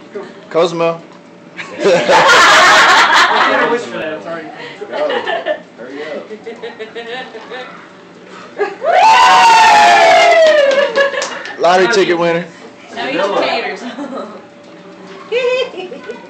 Cosmo. I can't wish for that. It's already. Hurry up. Lottery ticket winner. Now eat your taters.